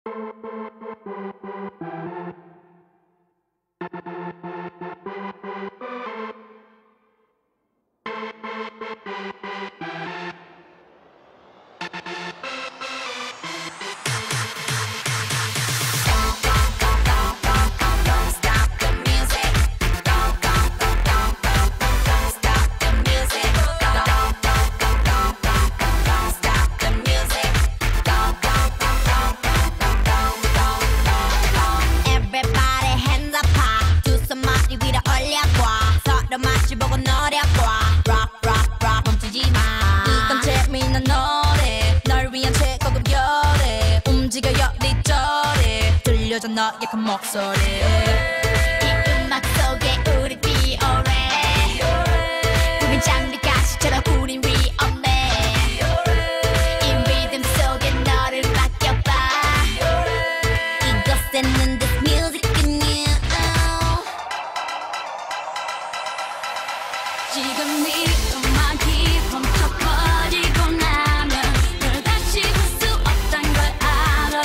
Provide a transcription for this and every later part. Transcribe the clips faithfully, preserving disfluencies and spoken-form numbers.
너의 그 목소리 이 음악 속에 우리 비오래 우린 장미가시처럼 우린 위험해 이 리듬 속에 너를 맡겨봐 이곳에는 this music in you 지금 이 음악이 멈춰버리고 나면 널 다시 볼 수 없단 걸 알아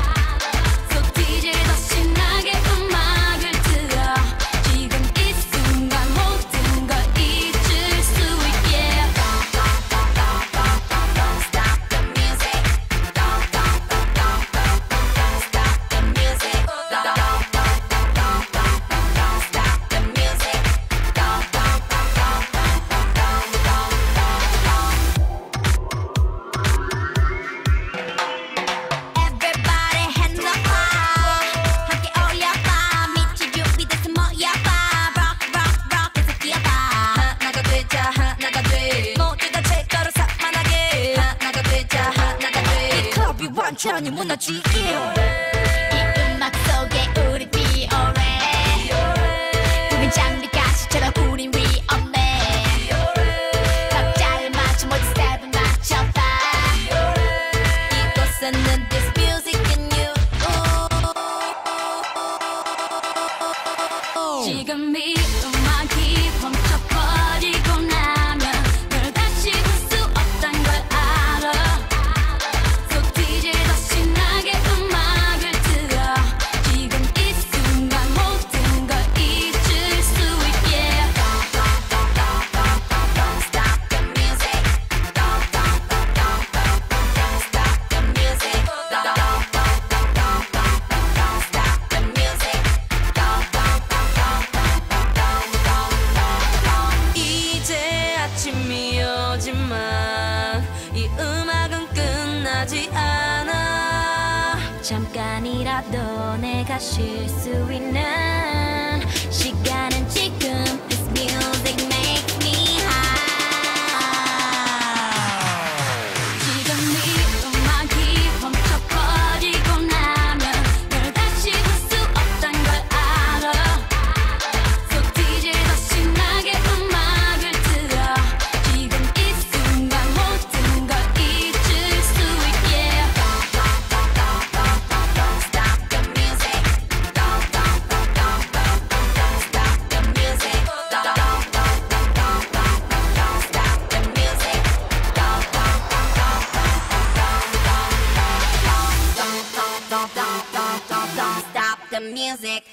완전히 무너지게 이 음악 속에 우리 비오래 우린 장미가시처럼 우린 위험해 박자를 맞춰 모두 스텝을 맞춰봐 이곳에는 this music in you 지금 이 음악이 멈춰버리고 나면 널 다시 볼 수 없단 걸 알아 이 음악은 끝나지 않아 잠깐이라도 내가 쉴 수 있는 시간은 지금 This music makes me high 지금 이 음악이 멈춰버리고 나면 널 다시 볼 수 없단 걸 알아 So 디제이 더 신나게 음악을 틀어 지금 이 순간 모든 걸 잊을 수 있게 Don't stop the music Don't stop the music Don't stop the music Don't stop the music